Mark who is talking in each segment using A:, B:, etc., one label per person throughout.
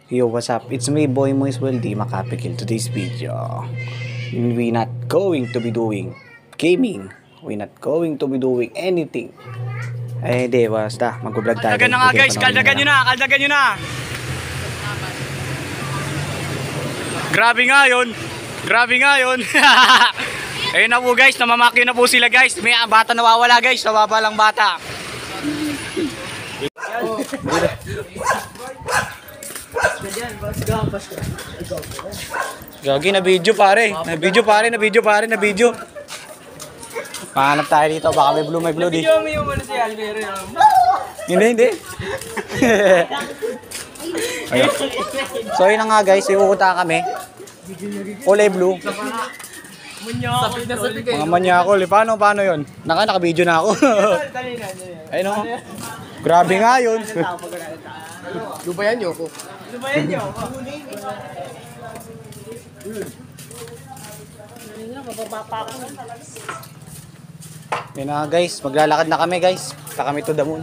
A: Yo, what's up? It's me, Boy Moise Weldy Makapikil. Today's video, we not going to be doing gaming. We not going to be doing anything. Eh, di, basta. Mag-vlog tayo.
B: Kaldagan na nga guys, kaldagan nyo na. Grabe nga yun. Ayun na po guys, namamakyo na po sila guys. May bata nawawala guys, nawawala lang bata.
A: Gagi, na video pare. Na video. Pahanap tayo dito, baka may blue di. Hindi. Ayun. So yun na nga guys, iuuta kami. Kulay blue. Mga manyakol, paano yun? Naka-video na ako. Ayun o. Grabe nga yun.
C: Lubayan nyo ako.
A: Yun na guys, maglalakad na kami guys. Punta kami to the moon.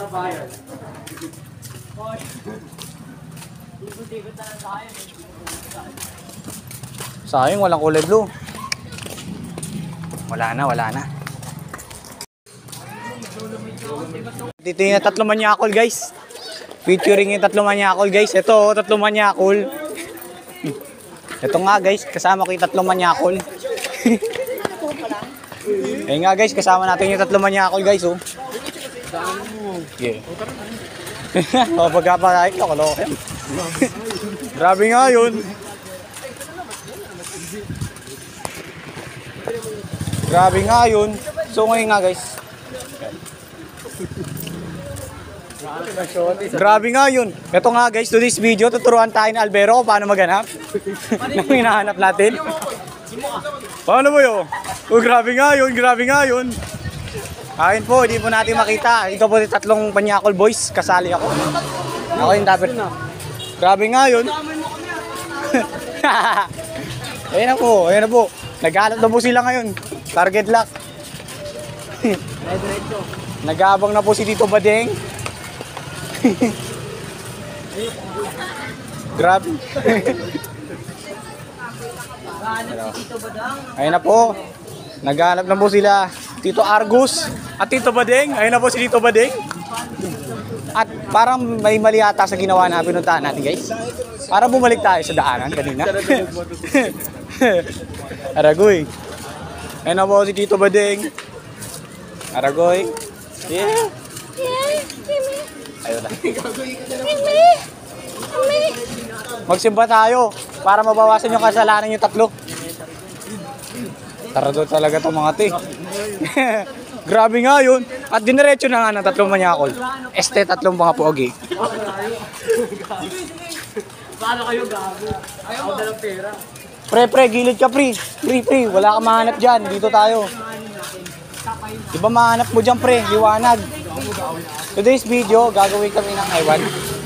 A: Sayang, walang kulay blue. Wala na. Dito yung tatlong manyakol guys. Featuring yung tatlong manyakol guys. Ito, tatlong manyakol. Ito nga guys, kasama ko yung tatlong manyakol. Ayun nga guys, kasama natin yung tatlong manyakol guys oh. Yeah. O pagkapalaik ko, kaloko yan. Grabe nga yun. So ngayon nga guys. Grabe nga yun. Ito nga guys, today's video, tuturuan tayo ni Albero kung paano maghanap. Nang hinahanap natin. Paano mo yun? Oh, grabe nga yun. Ayun po, hindi po natin makita. Ito po yung tatlong Panyakol boys, kasali ako. Ako yung dapat. Grabe nga yun. Ayun na po. Naghahanap na po sila ngayon. Target lock. Nag-aabang na po si Tito Badeng. Grabe. Ayun na po. Naghanap na po sila Tito Argus at Tito Badeng. Ayun na po si Tito Badeng. At parang may mali ata sa ginawa na pinuntahan natin guys. Para bumalik tayo sa daanan kanina. Aragoy. Ayun na po si Tito Badeng. Aragoy. Yeah. Ayun na. Magsimba tayo para mabawasan yung kasalanan yung tatlo. Tarado talaga itong mga ti. Grabe nga yun. At diniretso na nga ng tatlong manyakol. Tatlong mga pogi.
C: Paano kayo gago? Ayaw mo dalang pera.
A: Pre, gilid ka pre. Pre, wala ka mahanap dyan. Dito tayo. Diba mahanap mo dyan pre, liwanag. Today's video, gagawin kami ng iwan.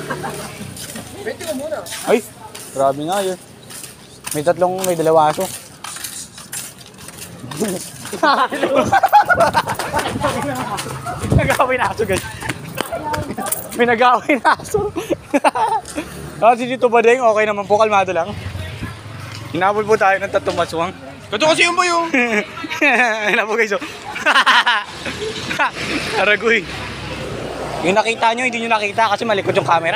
A: Ay, grabe nga yun. May dalawa aso. Nag-awin na aso guys. May nag-awin na aso. Kasi dito ba din, okay naman po, kalmado lang. Hinabol po tayo ng tatlong maswang.
C: Ito kasi yung bayo.
A: Ayun na po guys. Aragoy. Yung nakita nyo, hindi nyo nakita kasi malikot yung camera.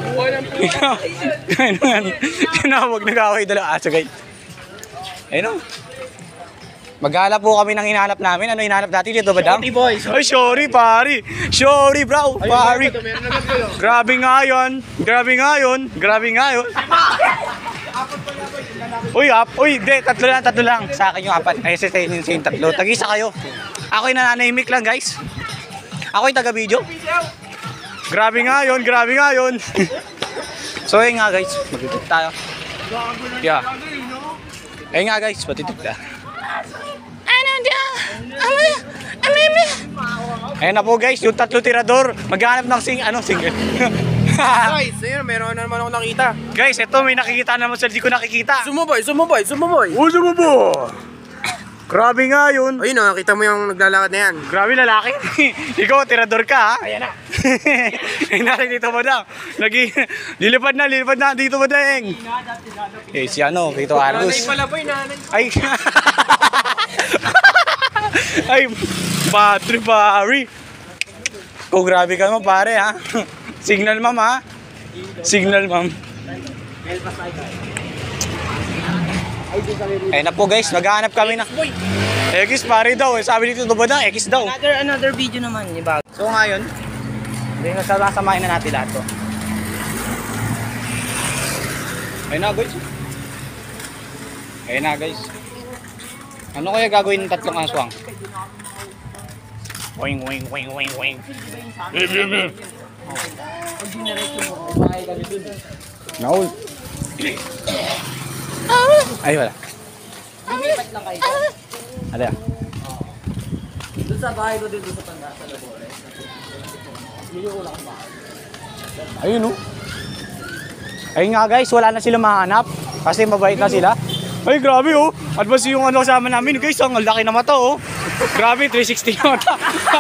A: Tinawag, nag-away dalawa aso guys. Ayun o. Maghanap po kami ng hinahanap namin. Ano hinahanap natin dito ba dang?
C: Boys.
A: Ay, sorry pare. Sorry bro, pare. Grabe nga yun. Uy, tatlo lang. Sa akin yung apat. Ay, sa inyo yung tatlo. Tag-isa kayo. Ako yung nananahimik lang guys. Ako yung taga-video. Grabe nga yun. So ayun nga guys, matitip tayo. Yeah. Ayun nga guys, matitip tayo. Ayun na po guys, yung tatlo tirador. Maghanap ng single.
C: Guys, ayun, meron na naman ako nakita.
A: Guys, ito may nakikita naman sa di ko nakikita.
C: Sumuboy.
A: Oh, sumubo! Grabe nga yun.
C: Ayun, nakita mo yung naglalakad na yan.
A: Grabe lalaki. Ikaw, tirador ka ha. Ayan na.
B: Ay, nari dito ba na? Lilipad na dito ba deng? Eh, si ano, Tito Argus.
C: Nanay pala boy, nanay.
B: Ay, ay, Patri Pari. Kung grabe ka naman pare ha. Signal ma'am ha. Signal ma'am. Ayun na po guys, maghahanap kami na. X pare daw, sabi dito ba na X daw.
C: Another video naman, iba.
B: So ngayon, sasamahin na natin lahat to. Ayun na guys. Ayun na guys. Ano kaya gagawin ng tatlong aswang? Wing wing wing wing wing. Naul. Ay wala.
C: Lumipat lang kayo.
B: Ada.
C: Doon sa bahay ko dito sa tanda sa Labores.
B: Ayun oh. Ayun nga guys, wala na sila mahanap kasi mabait na sila. Ay grabe oh. Advance yung ano kasama namin guys, ang laki na mata oh. Grabe 360 yung mata.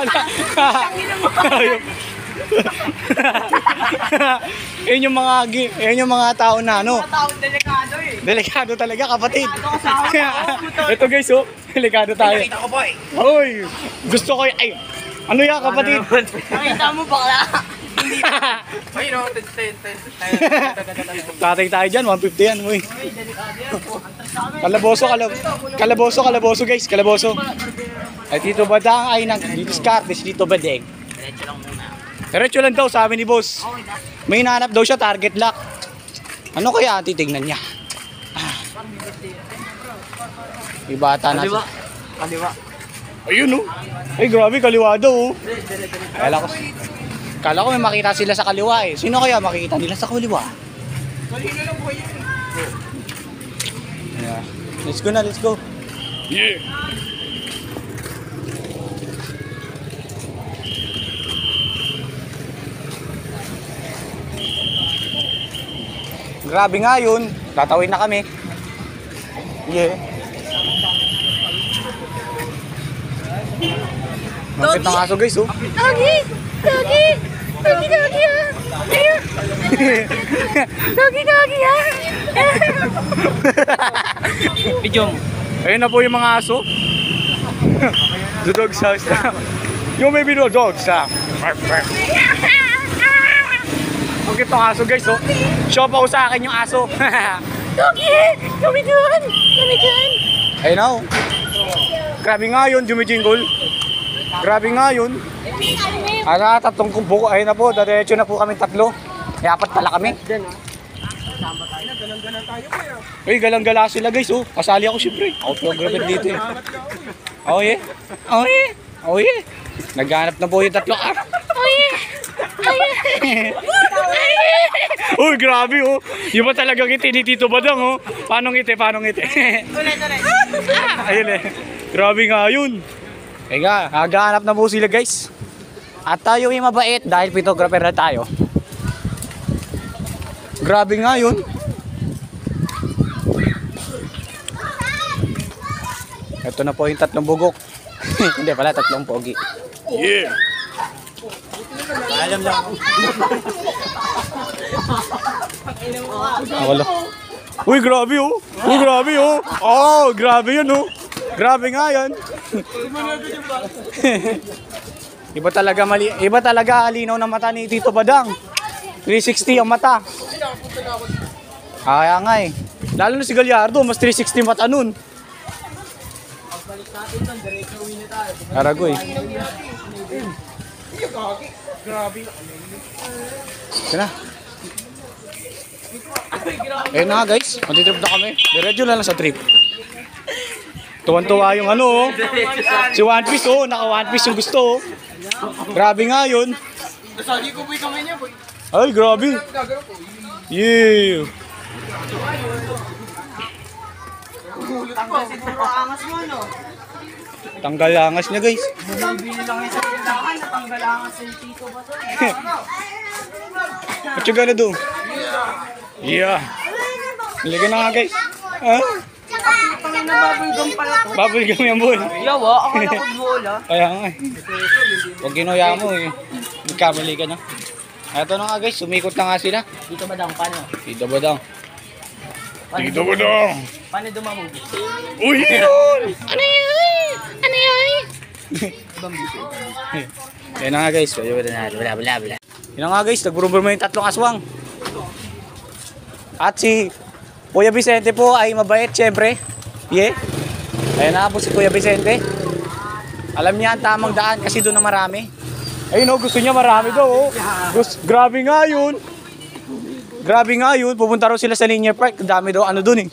B: Ayun yung mga tao na ano.
C: Taong delikado eh.
B: Delikado talaga kapatid. Ito guys oh, delikado tayo.
C: Nakita ko boy.
B: Hoy, gusto ko ay ano yan kapatid?
C: Nakita mo bakla. Hindi. Ay no,
B: Tatay tayo dyan, 150 yan. Uy.
C: delikado yan po.
B: Kalaboso guys, kalaboso. Ay dito ba dang ay nag-discard, dito ba deng?
C: Diretso lang muna.
B: Diretso lang daw sabi ni boss.
C: Okay na.
B: May hinahanap daw siya, target lock. Ano kaya ang titignan niya? May bata na siya.
C: Kaliwa.
B: Ayun oh. Ay grabe, kaliwa daw oh. Kala ko may makita sila sa kaliwa eh. Sino kaya makikita nila sa kaliwa?
C: Kanina lang po yun.
B: Yeah. Let's go na, let's go. Yeah. Grabe nga yun. Tatawid na kami. Yeah. Nakit ng aso guys oh.
D: Doggy! Doggy! Doggy, doggy, ah! Ayun! Doggy, doggy, ah!
C: Video mo.
B: Ayun na po yung mga aso. The dog's house na. Yung may bino dogs ha. Ang kitong aso guys oh. Show pa ko sa akin yung aso.
D: Doggy! Kami doon! Kami doon!
B: Ayun na oh. Grabe nga yun, jumijingle. Grabe nga yun. Ala, tatlong buko. Ayun na po, diretso na po kami tatlo. May apat pala kami. Uy, galang-gala sila guys oh. Kasali ako syempre. Ako programmer dito eh. Oh yeah. Oh yeah. Oh yeah. Naghanap na po yung tatlo. Ah.
D: Oh yeah! Oh yeah!
B: Uy, grabe oh. Yung ba talagang ngiti ni Tito Badang oh. Paano ngiti, paano ngiti?
C: Tuloy.
B: Ayun eh. Grabe nga yun. Kaya naghahanap na po sila guys. At tayo ay mabait dahil photographer na tayo. Grabe nga yun. Ito na po yung tatlong bugok. Hindi pala, tatlong pogi. Yeah! Alam lang. Wala. Uy, grabe oh. Uy, grabe oh. Oh, grabe yun oh. Grabe nga yan. Iba talaga alinaw ng mata ni Tito Badang. 360 ang mata. Kaya nga eh. Lalo na si Gallardo, mas 360 mata nun. Aragoy. Sina? Ayun na nga guys, mag-trip na kami. Diretso na lang sa trip. Tuwan-tuwa yung ano oh. Si One Piece oh, naka One Piece yung gusto oh. Grabe nga yun.
C: Nasali ko po yung kamay niya boy.
B: Ay, grabe. Yeah.
C: Tanggal siguro angas mo no.
B: Tanggal angas niya guys.
C: Bumibili lang yung sa tindahan, natanggal angas yung tito ba to?
B: What you gonna do? Yeah. Liga na nga guys. Ha?
C: Pangin na bubble gum pala to.
B: Bubble gum yung bull.
C: Yawa, ako na bola.
B: Kaya nga eh. Huwag ginuya mo eh. Nagkamali ka na. Eto na nga guys, sumikot na nga sila.
C: Dito ba daw? Paano?
B: Dito ba daw? Dito ba daw?
C: Paano dumamog?
B: Uy, yun!
D: Ano yun? Ano yun?
B: Yan na nga guys. Wala. Yan na nga guys, nagburubur mo yung tatlong aswang. At si Kuya Vicente po ay mabait syempre. Yeah. Ayan na po si Kuya Vicente. Alam niya ang tamang daan kasi doon na marami. Ayun o, gusto niya marami daw oh. Grabe nga yun. Grabe nga yun. Pupunta raw sila sa Linear Park. Dami daw ano doon eh.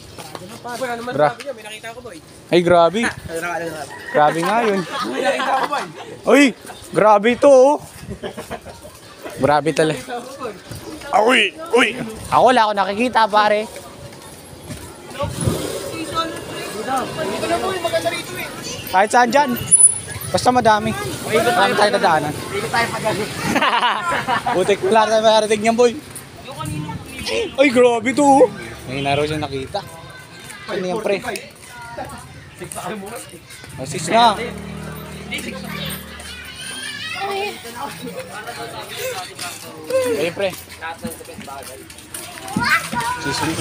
B: Ay grabe. Grabe nga yun. Uy, grabe ito oh. Grabe talaga. Uy. Ako wala ako nakikita pare. Kahit saan dyan. Basta madami. Marami tayo nadaanan. Butik wala tayo makarating niyan boy. Ay grabe ito oh. May naro siya nakita. Ano yan pre? Asis na. Ayun pre. Sisuli.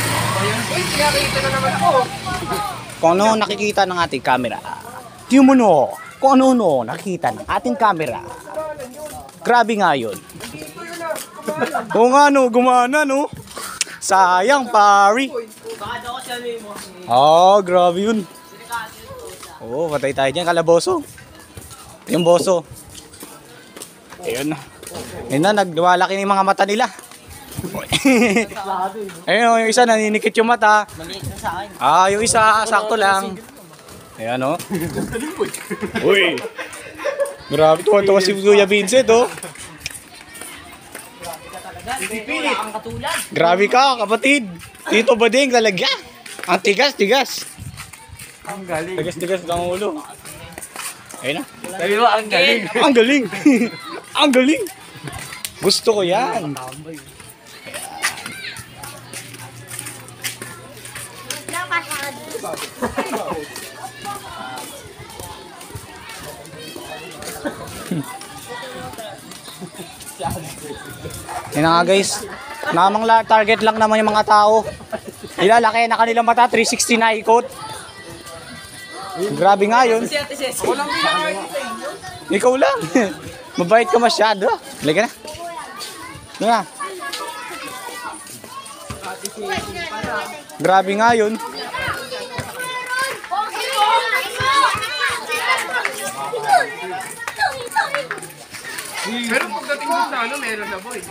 B: Kung ano nakikita ng ating camera. Di mo no. Kung ano nakikita ng ating camera. Grabe nga yun. Oo nga no, gumana no. Sayang pari. Oh, grabe yun. Oo, patay tayo dyan, kalaboso. Yung boso. Ayun na. Ayun na, naglumalaki ng mga mata nila. Ayun, yung isa naninikit yung mata. Yung isa sakto lang. Ayan o. Uy. Grabe, tuwa-tuwa si Kuya Vincent oh. Grabe ka kapatid. Dito ba din talaga? Ang tigas.
C: Ang galing.
B: Tigas ng ulo. Ayun na.
C: Sabi mo, ang galing.
B: Ang galing. Ang galing. Gusto ko yan. Yan na nga guys. Namang target lang naman yung mga tao. Ilalaki na kanilang mata. 360 na ikot. Grabe nga yun. Ikaw lang. Mabait ka masyado. Halika na. Ano na? Grabe nga yun.
C: Pero pagdating mo sa ano, meron na boy.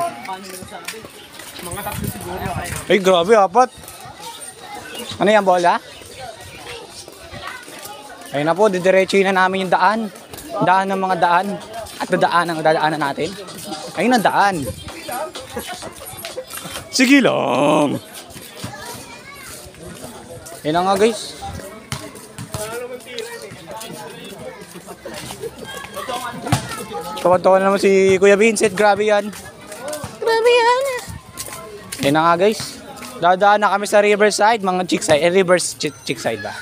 C: Mga tatlo siguro.
B: Ay, grabe, apat. Ano yan, bola? Ayun na po, didiretsuhin na namin yung daan. Daan ng mga daan. At dadaan ang dadaanan natin. Ayun ang daan. Sige lang. Ayun na nga, guys. Tawa-tawa na naman si Kuya Vincent. Grabe yan.
D: Grabe yan.
B: Ayun na nga, guys. Dadaan na kami sa riverside. Mga chickside. Chickside ba?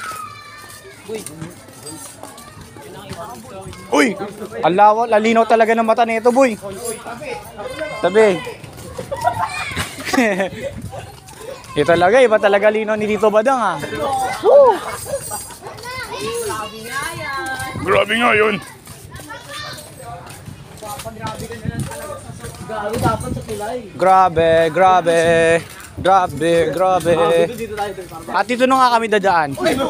B: Uy! Ang lawa, lalinaw talaga ng mata nito, boy. Sabi. Iba talaga linaw ni Tito Badang, ha. Woo! Grabe nga yun. Grabe. At dito na nga kami dadaan.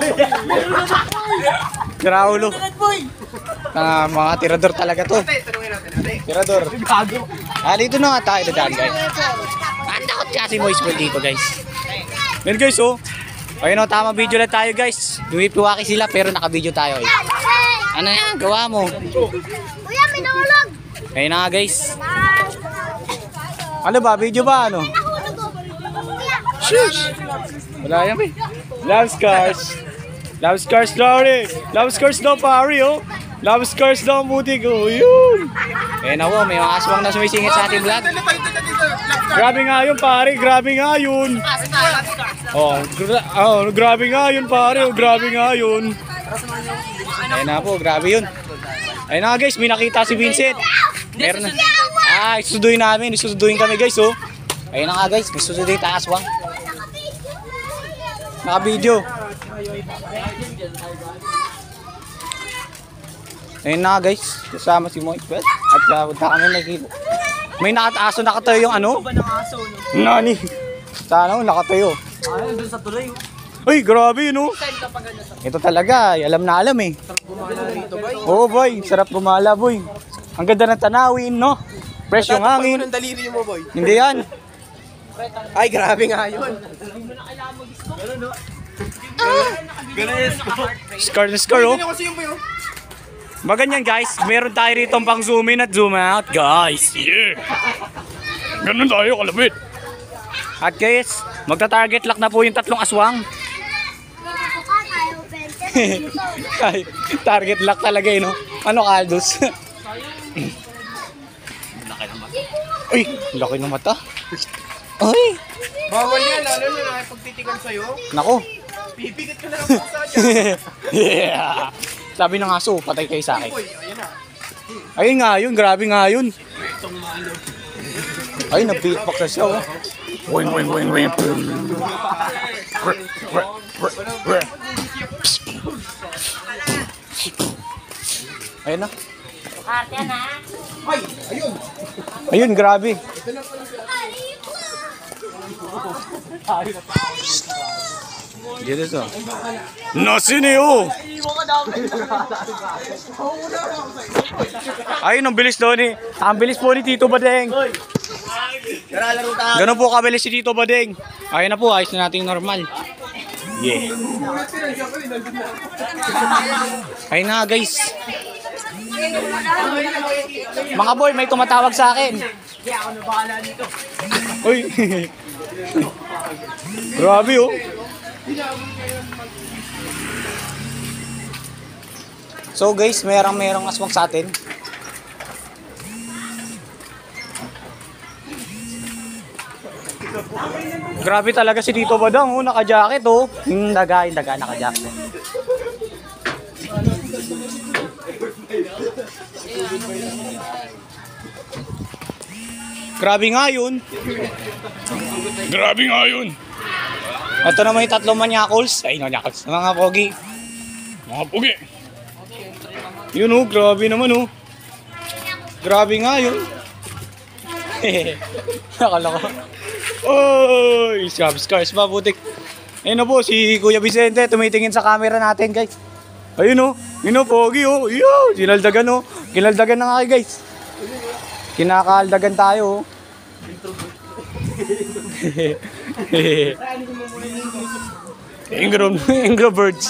B: Graulo. Mga tirador talaga to. Tirador. Dito na nga tayo dadaan, guys. Ang takot kasi mo spoil dito, guys. Yan guys, oh. Ayun o, tama video lang tayo, guys. Dumipiwaki sila pero naka-video tayo eh. Ano yan? Gawa mo.
D: Kuya, may nahulog.
B: Ayun na nga, guys. Ano ba? Video ba? Ano? Shush! Wala yan, eh. Love scars. Love scars, Lori. Love scars daw, pari, oh. Love scars daw, butik, oh. Yun. Ayun ako, may mga aswang na sumisingit sa ating vlog. Grabe nga yun, pare. Grabe nga yun. Grabe nga yun, pare. Grabe nga yun. Ayun na po, grabe yun. Ayun na guys, may nakita si Vincent. Meron na. Isusuduin namin. Isusuduin kami guys, oh. Ayun na nga guys, may susuduin tayo aswang. Naka-video. Ayun na nga guys, kasama si Moik Bet. At punta kami nakikita. May nakataaso, nakatayo yung ano?
C: Ba ng aso, no?
B: Nani? Sana nakatayo.
C: Ay, doon sa tuloy.
B: Uy, grabe yun, oh.
C: Saan ka pa ganyan sa
B: Ito talaga, alam na alam eh.
C: gumala rito, boy?
B: Oo boy, sarap gumala boy. Ang ganda ng tanawin, no? Fresh yung hangin.
C: Ang daliri mo, boy.
B: Hindi yan.
C: Ay, grabe nga yun. Ganun, no? Ganun yes ko.
B: Scar na scar, oh.
C: Ganun kasi yung boy, oh.
B: Maganyan guys, meron tayo rito pang zoom in at zoom out, guys. Yeah. Ganun tayo, kalapit. At guys, magta-target lock na po yung tatlong aswang. Ay, target lock talaga eh, no? Ano, Kaldos? Uy, laki ng mata. Ay,
C: Bawal yan, lalo na nakipagtitigan sa'yo.
B: nako.
C: Pipigit ka na lang po sa dyan.
B: Yeah. Sabi ng aso, patay kayo sa akin.
C: Boy, ayan na.
B: Ayun nga yun, grabe nga yun. Ay, nag-beatbox na siya, oh. Wing, wing, wing, wing. Ayun na.
D: Ate na.
C: Ay, ayun.
B: Ayun, grabe. Dito to. Nasini, oh. Ayun, ang bilis doon eh. Ang bilis po ni Tito Badeng.
C: Laro tayo.
B: Ganun po kabilis si Tito Badeng. Ayun na po, ayos na natin normal. Yeah. Ayun na guys. Mga boy, may tumatawag sa akin.
C: Kaya ako na bahala dito.
B: Uy. Grabe oh. So guys, merong aswang sa atin. Grabe talaga si Tito Badang, oh, naka-jacket oh. Yung daga naka-jacket. Grabe nga yun. Grabe nga yun. Ito naman yung tatlong manyakols. Ay, manyakols. Mga pogi. Mga pogi. Yun oh, grabe naman oh. Grabe nga yun. Nakala ko. Oy, scars mabutik. Ayun na po, si Kuya Vicente tumitingin sa camera natin guys. Ayun oh, yun oh, pogi oh. Yo, kinaldagan oh. Kinaldagan na nga guys. Kinakaldagan tayo oh. Ingro birds.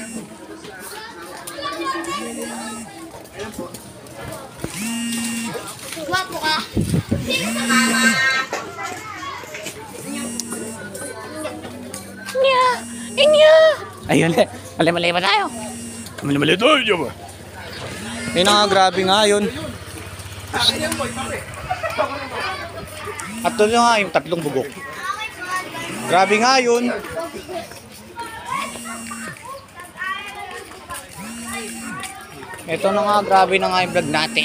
D: Guwapo ka. Inya.
B: Ayun eh. Mali-mali ba tayo? Mali-mali tayo, diba? Ayun na nga, grabe nga yun. At doon nga yung tatlong bugok. Grabe nga yun. Ito na nga, grabe na nga yung vlog natin.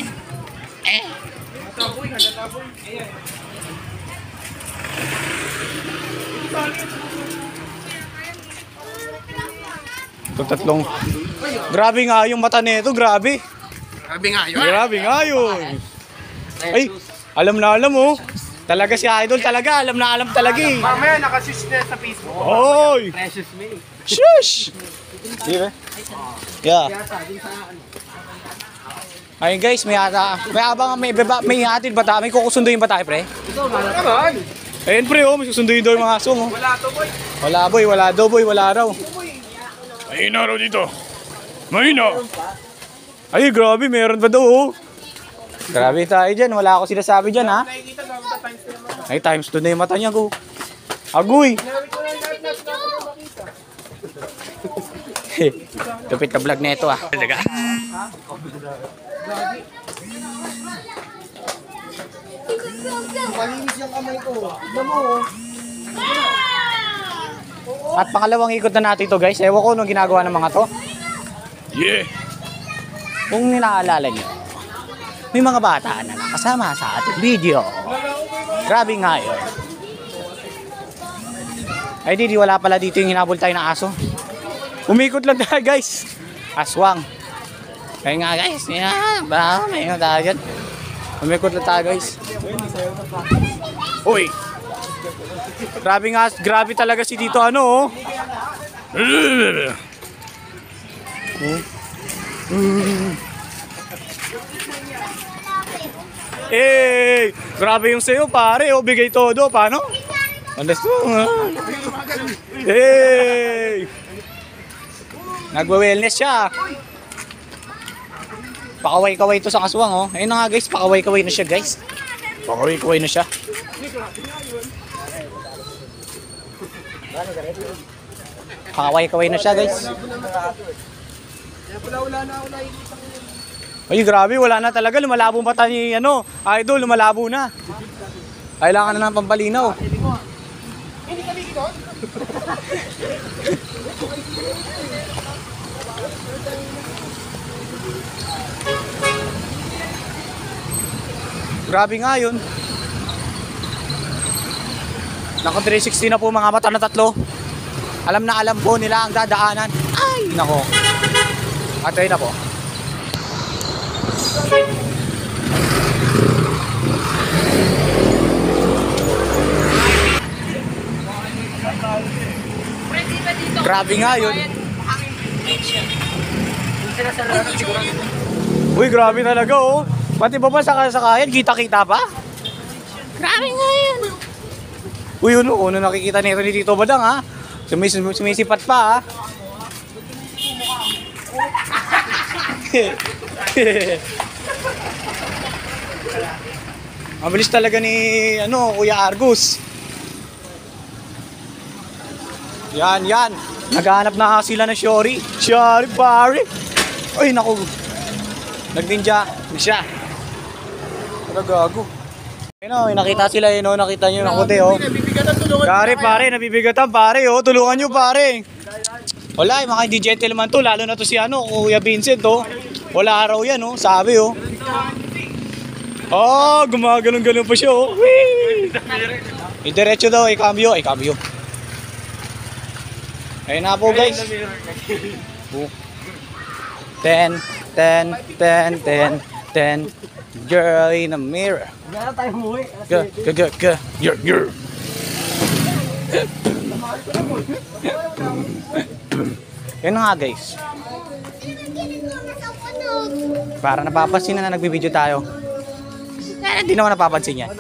B: Itong tatlong. Grabe nga yung mata nito, grabe.
C: Grabe nga yun.
B: Grabe nga yun. Ay, alam na alam oh. Talaga si Idol talaga, alam na alam talaga eh.
C: Mamaya nakasis na sa Facebook.
B: Hoy!
C: Precious me.
B: Shush! Di ba? Yeah. Ayun guys, may abang may hatid ba tayo? May kukusunduin ba tayo, pre?
C: Naman.
B: Ayun pre, oh, may susunduin daw yung mga asong oh.
C: Wala to, boy.
B: Wala boy, wala daw boy, wala raw. Mahina raw dito. Mahina. Ay, grabe, meron pa daw oh. Grabe tayo dyan, wala ako sinasabi dyan ha.
C: Nakikita na ako times na naman.
B: Ay, times 2 na yung mata niya go. Agoy!
C: Ginamit ko na lahat na makita.
B: Tupit na vlog na ito ah. Talaga.
C: Malinis yung kamay ko. Tignan mo, oh.
B: At pangalawang ikot na natin to guys. Ewan ko nung ginagawa ng mga to. Yeah. Kung ninaalala nyo. may mga bata na nakasama sa ating video. Grabe nga yun. Ay di wala pala dito yung hinabol tayo na aso. Umikot lang tayo guys. Aswang. Kaya nga guys, yan. Baka may ano tayo dyan. Umikot lang tayo guys. Uy. Grabe nga, grabe talaga si dito ano oh. Eh, grabe yung sayo pare, oh, bigay todo, paano? Andas mo, hey! Nagwa-wellness siya. Pakaway-kaway to sa kaswang, oh. Ayun na nga guys, pakaway-kaway na siya guys. Pakaway-kaway na siya. Pakaway-kaway na siya guys. Ay, grabe, wala na talaga. Lumalabo mata ni, ano, idol, lumalabo na. Kailangan na ng pampalinaw. Grabe nga yun. Naka 360 na po mga mata na tatlo. Alam na alam po nila ang dadaanan. Ay, nako. Atay na po. Grabe nga yun. Uy, grabe talaga oh. Pati ba sakasakayan, kita-kita pa?
D: Grabe nga yan.
B: Uy, ano nakikita nito ni Tito Badang ha? Sumisipat pa ha? Mabilis talaga ni Kuya Argus. Yan. Naghahanap na sila ng Shory. Shory pare. Ay naku. Nag-ninja siya. Nagago. Ayun, nakita sila nakita niyo ng kote oh. Pare, nabibigatan pare oh. Tulungan niyo pare. Wala, mga hindi gentleman to, lalo na to si Kuya Vincent oh. Wala araw yan oh, sabi oh. Oh, gumagano'n pa siya oh. Diretso daw, i-cambio. Ayun na po guys. 10. Girl in the mirror.
C: Gana tayo umuwi.
B: Girl. Yun nga guys. Para napapansin na nagbibideo tayo. Hindi naman napapansin yan.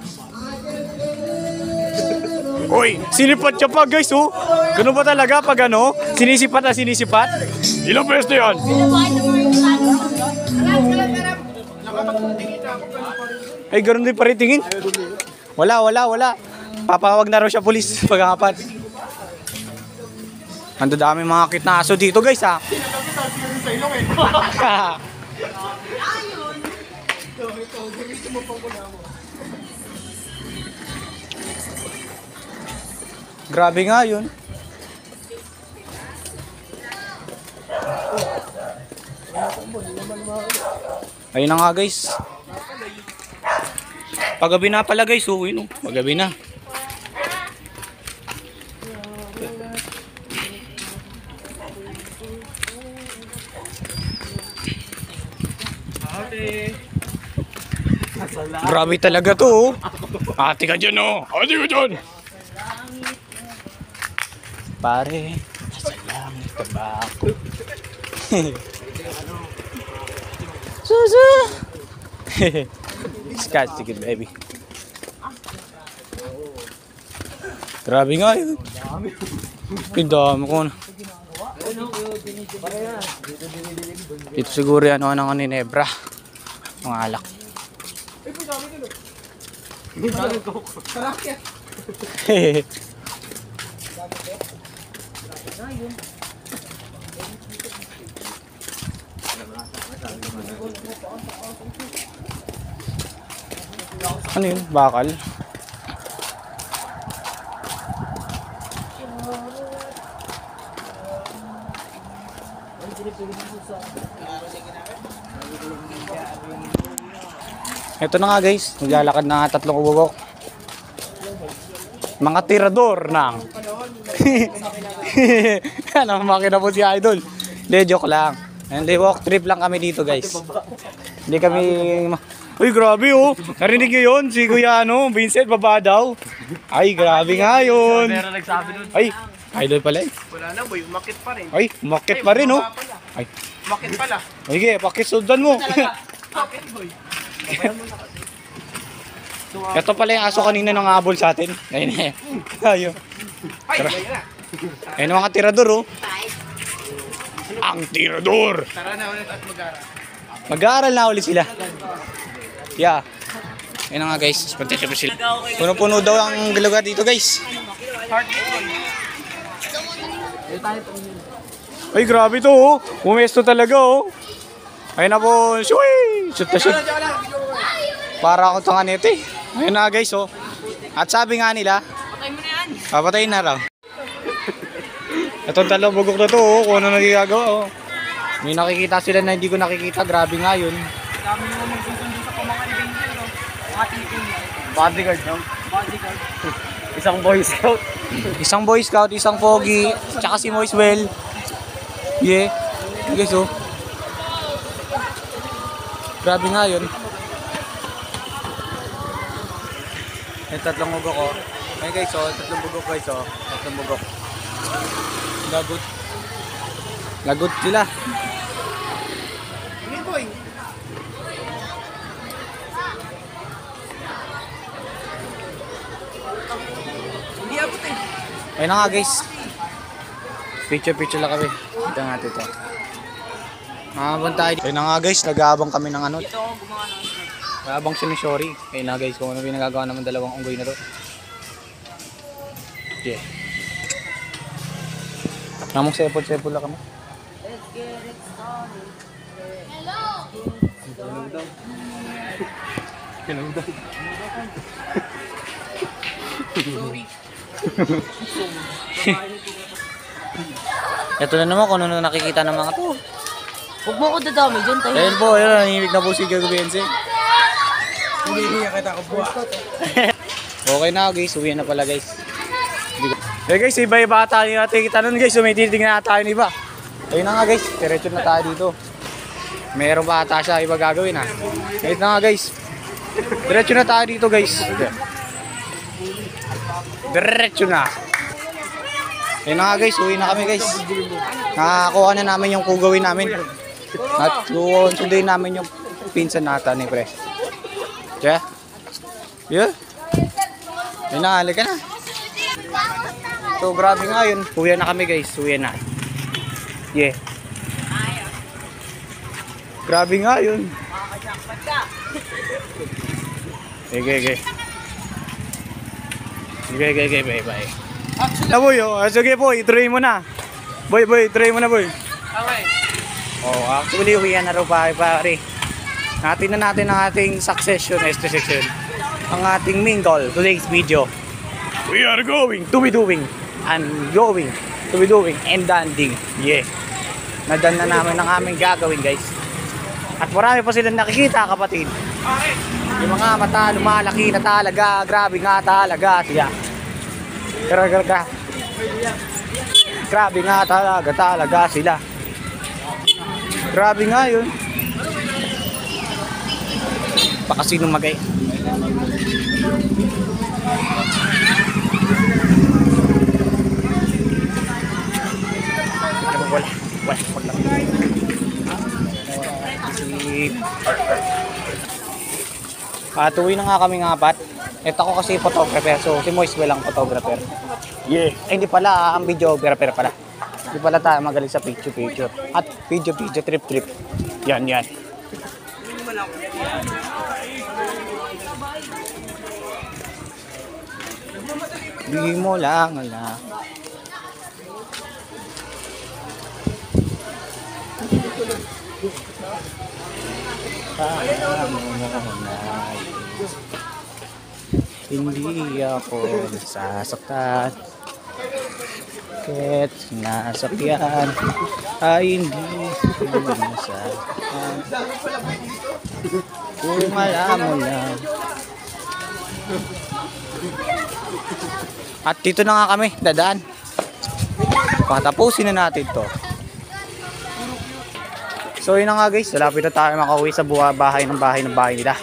B: Uy, sinipat siya pa guys oh. Ganun ba talaga pag sinisipat na sinisipat? Ilang pesto yan? Ay, ganun din pa rin tingin. Wala. Papawag na raw siya pulis pag-apat. Ang dami mga cute na aso dito guys ha. Grabe nga yun. Ayun na nga guys. Paggabi na pala guys. Paggabi na. Grabe talaga to. Ate ka dyan oh. Ate ka dyan. Pare, nasa langit tabako. Susu. Scotch ticket baby. Grabe nga yun. Pindami ko na. Dito siguro yan ng Ninebra. Mga alak. Hehehe. Ano yun? Bakal? Ito na nga guys, maglalakad na tatlong ubugok. Mga tirador ng... Ano, makina po si Idol. Hindi, joke lang. Hindi, walk trip lang kami dito guys. Hindi kami... Uy, grabe oh. Narinig nyo yun? Si Kuya Vincent, baba daw. Ay, grabe nga yun.
C: Meron nagsabi nun.
B: Ay, Idol pala eh.
C: Wala na boy, umakit pa rin.
B: Ay, umakit pa rin oh. Ay,
C: Umakit pala.
B: sige, pakisundan mo.
C: Umakit boy.
B: Ito pala yung aso kanina nang habol sa atin. Ayun eh. Ayun.
C: Ay, ayun na.
B: Ayun mga tirador oh. Ang tirador.
C: Tara na ulit at mag-aral.
B: Mag-aaral na ulit sila. Yeah. Ayun na nga guys. Pagtatya pa sila. Puno-puno daw ang lugar dito guys. Ay grabe to oh. Pumesto talaga oh. Ayun na po. Shui! Shoot na shoot. Para ako tanga nito eh. Ayun na guys oh. At sabi nga nila,
D: Patay mo na yan.
B: papatayin na raw. Itong dalawang bugok na to oh, kung ano nagigagawa oh. May nakikita sila na hindi ko nakikita, grabe nga yun.
C: Dami naman magsusundo sa mga adventure, no? Mga titing yan.
B: Bodyguard no?
C: Bodyguard.
B: Isang Boy Scout. Isang Boy Scout, isang Pogi, tsaka si Moiswell. Yeah, guys oh. Grabe nga yun. Yung tatlong bugok ko. Ayun guys oh, tatlong bugok guys oh. Tatlong bugok. Lagot. Lagot sila.
C: Hindi boy. Hindi abot eh.
B: Ayun na nga guys. Picture lang kami. Ito natin ito. Nakabang tayo. Ayun na nga guys, nag-aabang kami ng ano.
C: Ito ako gumawa ng
B: Nag-aabang siya ni Shory. Ayun na guys, kung ano pinagagawa naman dalawang unggoy na to. Yeah. Namang sepol lang kami.
D: Let's get it started.
B: Ito na naman kung ano na nakikita ng mga to.
D: Huwag mo ko dadami dyan tayo.
B: Ayun po, ayun, nanghihimik na po si Gago Benze.
C: Hindi kita ko buwa.
B: Okay na guys, uwi na pala guys. Okay guys, iba-iba tayo natin kita nun guys, may titignan na tayo ng iba. Ayun na nga guys, diretso na tayo dito. Meron pa ata siya iba gagawin ha. Ayun na nga guys. Diretso na tayo dito guys. Diretso na. Ayun na nga guys, uwi na kami guys. Nakakuha na namin yung kugawin namin. At sunduin namin yung pinsan natin ni pre. Yeah? Yeah? Ayun na, halika na. So grabe nga yun. Uwi na kami guys, uwi na. Yeah. Grabe nga yun. Okay. Okay, bye. Na boy, oh. Sige po, i-try mo na. Boy, try mo na boy.
C: Okay.
B: Oh, actually, uwi na raw pare. Natin na natin ang ating succession, section. Ang ating main goal, today's video. We are going to be doing and ending. Yeah. Nadan na namin ang aming gagawin guys. At marami pa silang nakikita kapatid. Yung mga mata lumalaki na talaga. Grabe nga talaga siya. Grabe nga talaga sila. Grabe nga yun. Baka sinong magay. Wala. Tuwi na nga kami ng apat. Ito ako kasi photographer, so si Moiswell ang photographer. Yeah. Ay, hindi pala, ang videographer pala. Hindi pala tayo magaling sa picture. At video, trip. Yan. Bigay mo lang, ala. Hindi ako nasasaktan. Ket nasakyan ay hindi nasakyan. Kung alam mo lang. At dito na nga kami, dadaan. Patapusin na natin to. So yun na nga guys, malapit na tayo makauwi sa bahay nila.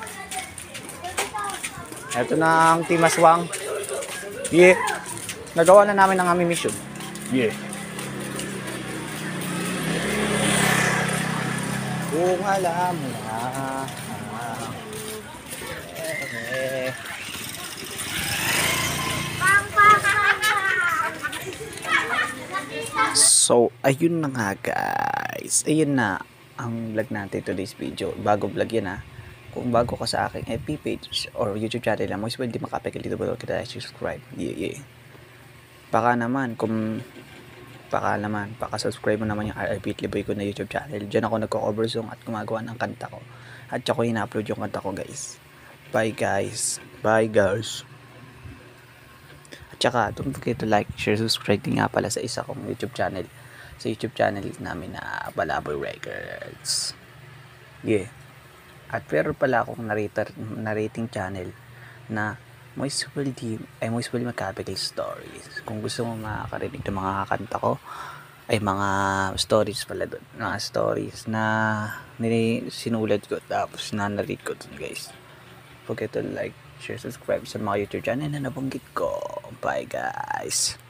B: Ito na ang Team Aswang. Yeah. Nagawa na namin ang aming mission. Yeah. Kung alam mo na. So, ayun na nga guys. Ayun na ang vlog natin today's video. Bago vlog yan ha. Kung bago ka sa aking FB page or YouTube channel na most well di makapagil dito ba kita subscribe. Yeah. Baka naman subscribe mo naman yung RRP Liboy ko na YouTube channel. Diyan ako nagko-cover song at gumagawa ng kanta ko. At saka ina-upload yung kanta ko guys. Bye guys. At saka don't forget to like, share, subscribe din nga pala sa isa kong YouTube channel. Sa YouTube channel namin na Balaboy Records. Yeah. At pero pala akong narrating channel na Moist Will Macapital Stories. Kung gusto mo makakarinig ng mga kanta ko, ay mga stories pala doon. Mga stories na sinulat ko tapos na-narrate ko doon guys. Forget to like, share, subscribe sa mga YouTube channel na nabanggit ko. Bye guys.